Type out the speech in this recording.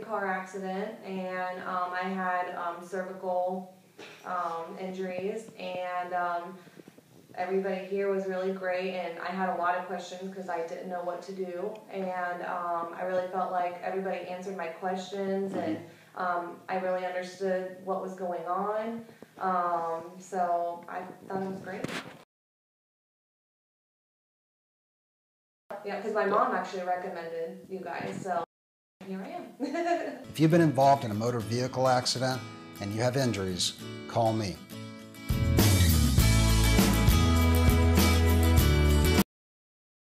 car accident, and I had cervical injuries, and everybody here was really great, and I had a lot of questions because I didn't know what to do, and I really felt like everybody answered my questions, and I really understood what was going on, so I thought it was great. Yeah, because my mom actually recommended you guys, so here I am. If you've been involved in a motor vehicle accident and you have injuries, call me.